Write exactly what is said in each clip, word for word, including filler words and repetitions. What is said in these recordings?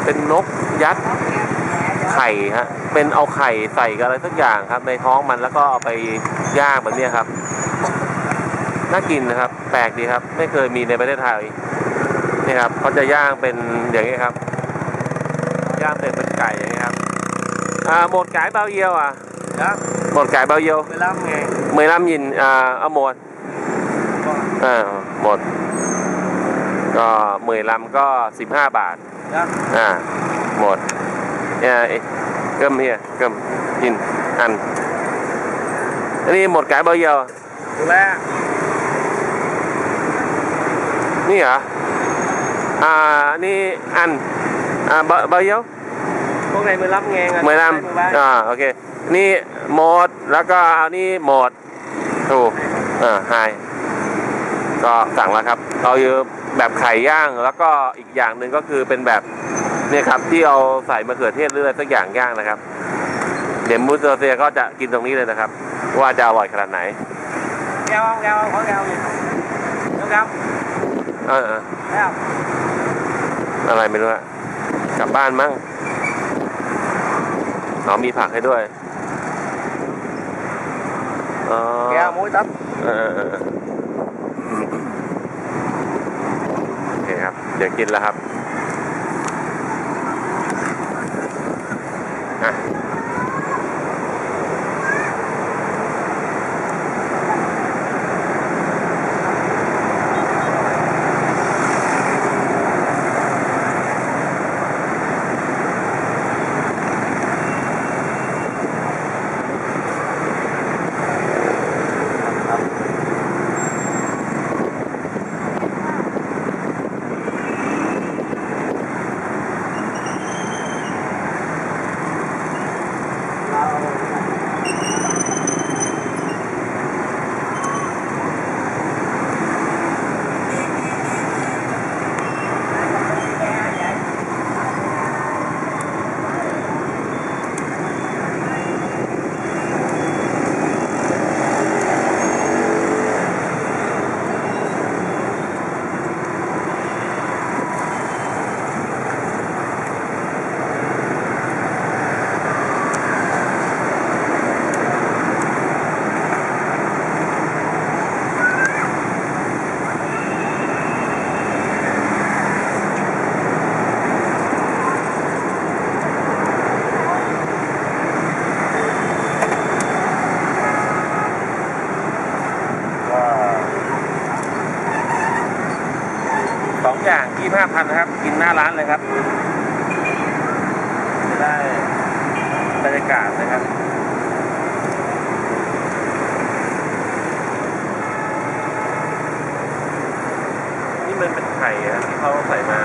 เป็นนกยัดไข่ฮะเป็นเอาไข่ใส่กับอะไรสักอย่างครับในท้องมันแล้วก็เอาไปย่างแบบนี้ครับน่ากินนะครับแปลกดีครับไม่เคยมีในประเทศไทยนี่ครับเขาจะย่างเป็นอย่างนี้ครับย่างเป็นเป็นไก่อย่างนี้ครับà, một cái bao nhiêu à? Dạ. Một cái bao nhiêu? mười lăm ngàn. mười lăm nghìn à, à một. À, một. ก็หมื่นลำก็สิบห้าบาทอ่าหมดเนี่ยเกิมเฮียเกิมยินอันอันนี้หมดไก่เบอร์เดียวแล้วนี่เหรออ่านี่อันอ่าเบอร์เบอร์เดียวพวกไหนหมื่นลำไงหมื่นลำอ่าโอเคนี่หมดแล้วก็เอานี่หมดถูกอ่าไฮก็สั่งแล้วครับเอาอยู่แบบไข่ย่างแล้วก็อีกอย่างหนึ่งก็คือเป็นแบบเนี่ยครับที่เอาใส่มะเขือเทศหรืออะไรสักอย่างย่างนะครับเดี๋ยวมูสเตอร์เซียก็จะกินตรงนี้เลยนะครับว่าจะอร่อยขนาดไหนแก้วแก้วขอแก้วเลยแก้วเออแก้วอะไรไม่รู้อะกลับบ้านมั้งอ๋อมีผักให้ด้วยแก้วมุ้ยตับเออโอเคครับเดี๋ยวกินแล้วครับอ่ะสองอย่างยี่ห้าพันนะครับกินหน้าร้านเลยครับจะได้บรรยากาศนะครับนี่มันเป็นไข่ที่เขาใส่มา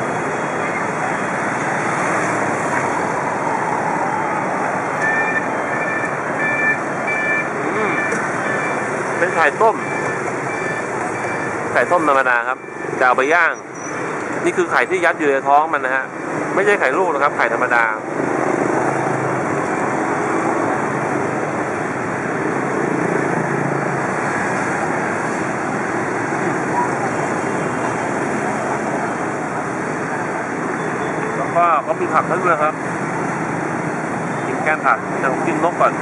อืมเป็นไข่ต้มไข่ต้มธรรมดาครับจะเอาไปย่างนี่คือไข่ที่ยัดอยู่ในท้องมันนะฮะไม่ใช่ไข่ลูกนะครับไข่ธรรมดาแล้วก็เขามีผักด้วยครับกินแกงผักจะกินนกก่อน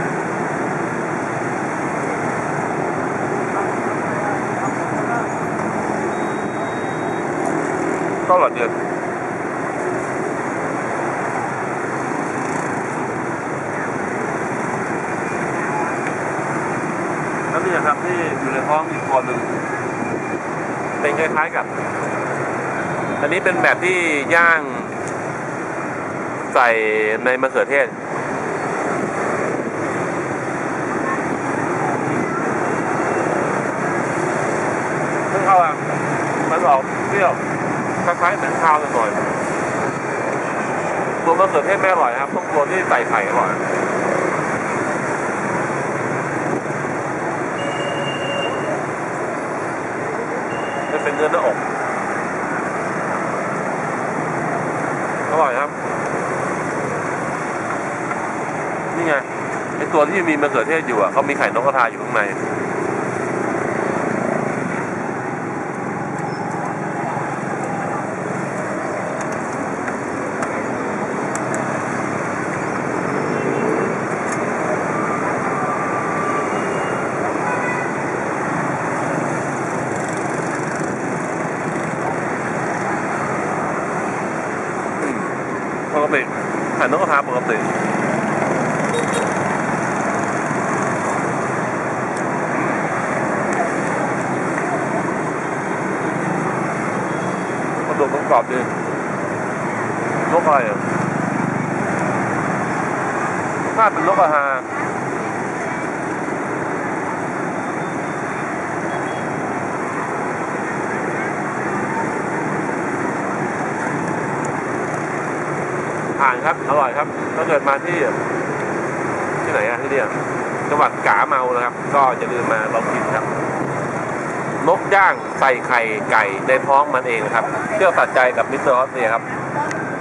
ก็หลอดเดือดแล้วนี่นะครับที่อยู่ในท้องอีกตัวหนึ่งเป็นคล้ายๆกับอันนี้เป็นแบบที่ย่างใส่ในมะเขือเทศซึ่งเขาอ่ะมันออกเปรี้ยวคล้ายๆเป็นข้าวหน่อยตัวมะเขือเทศไม่อร่อยครับต้องตัวที่ใส่ไข่อร่อยจะเป็นเนื้อหน้าอกอร่อยครับนี่ไงไอตัวที่มีมะเขือเทศอยู่อ่ะเขามีไข่นกกระทาอยู่ข้างในกติหั่นนกกระทาปกติกระดูกมันกรอบดีนกอะไรอ่ะถ้าเป็นนกกระทาผ่านครับอร่อยครับถ้าเกิดมาที่ที่ไหนอะที่เนี่ยจังหวัดกาเมานะครับก็อย่าลืมมาลองกินครับนกย่างใส่ไข่ไก่ในท้องมันเองครับเที่ยวตัดใจกับมิสเตอร์ฮอสเซียครับ